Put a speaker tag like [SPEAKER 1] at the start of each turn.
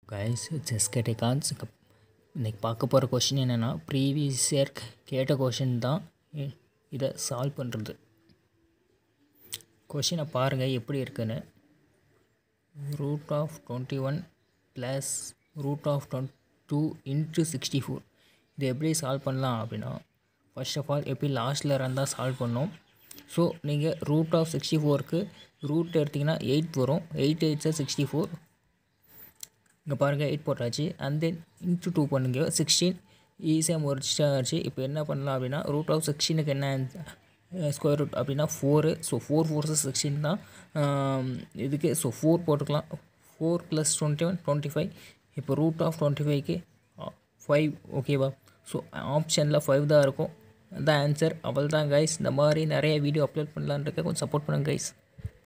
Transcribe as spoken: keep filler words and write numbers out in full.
[SPEAKER 1] Guys just get a cons இன்றைக்கி பார்க்க போகிற கொஷின் என்னென்னா ப்ரீவியஸ் இயர் கேட்ட கொஷின் தான் இதை சால்வ் பண்ணுறது. கொஷினை பாருங்கள் எப்படி இருக்குன்னு. Root of twenty one plus root of twenty two into sixty four இதை எப்படி சால்வ் பண்ணலாம் அப்படின்னா, ஃபர்ஸ்ட் ஆஃப் ஆல் எப்படி லாஸ்ட்டில் இருந்தால் சால்வ் பண்ணோம். ஸோ நீங்கள் ரூட் ஆஃப் சிக்ஸ்டி ஃபோருக்கு ரூட் எடுத்திங்கன்னா எயிட் வரும். எயிட் எயிட்ஸை சிக்ஸ்டி ஃபோர், இங்கே பாருங்கள் எயிட் போட்டாச்சு. அண்ட் தென் இன்ட்டு டூ பண்ணுங்க சிக்ஸ்டீன், ஈஸியாக முடிச்சிட்டாச்சு. இப்போ என்ன பண்ணலாம் அப்படின்னா, ரூட் ஆஃப் சிக்ஸ்டீனுக்கு என்ன ஸ்கொயர் ரூட் அப்படின்னா four. So four fours sixteen தான் இதுக்கு. ஸோ ஃபோர் போட்டுக்கலாம். Four plus twenty one twenty five. இப்போ ரூட் ஆஃப் டுவெண்ட்டி ஃபைவ்க்கு ஃபைவ், ஓகேவா? ஸோ ஆப்ஷனில் ஃபைவ் தான் இருக்கும். அதான் ஆன்சர். அவள் தான் கைஸ். இந்த மாதிரி நிறைய வீடியோ அப்லோட் பண்ணலான்னு இருக்க, கொஞ்சம் சப்போர்ட் பண்ணுங்கள் கைஸ்.